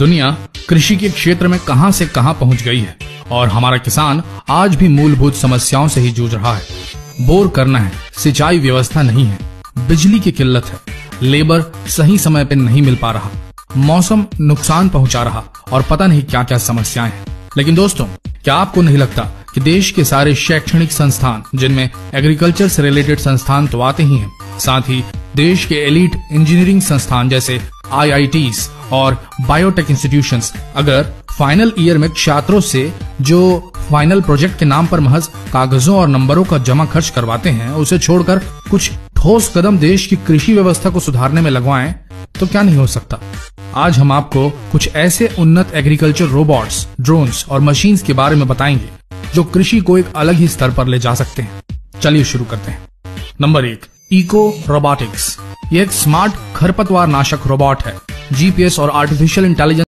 दुनिया कृषि के क्षेत्र में कहां से कहां पहुंच गई है और हमारा किसान आज भी मूलभूत समस्याओं से ही जूझ रहा है। बोर करना है, सिंचाई व्यवस्था नहीं है, बिजली की किल्लत है, लेबर सही समय पर नहीं मिल पा रहा, मौसम नुकसान पहुंचा रहा और पता नहीं क्या क्या समस्याएं हैं। लेकिन दोस्तों, क्या आपको नहीं लगता कि देश के सारे शैक्षणिक संस्थान, जिनमें एग्रीकल्चर से रिलेटेड संस्थान तो आते ही हैं, साथ ही देश के एलीट इंजीनियरिंग संस्थान जैसे IITs और बायोटेक इंस्टीट्यूशंस, अगर फाइनल ईयर में छात्रों से जो फाइनल प्रोजेक्ट के नाम पर महज कागजों और नंबरों का जमा खर्च करवाते हैं, उसे छोड़कर कुछ ठोस कदम देश की कृषि व्यवस्था को सुधारने में लगवाएं, तो क्या नहीं हो सकता। आज हम आपको कुछ ऐसे उन्नत एग्रीकल्चर रोबोट्स, ड्रोन्स और मशीन्स के बारे में बताएंगे जो कृषि को एक अलग ही स्तर पर ले जा सकते हैं। चलिए शुरू करते हैं। Number 1, eco robotics. ये एक स्मार्ट खरपतवार नाशक रोबोट है। GPS और आर्टिफिशियल इंटेलिजेंस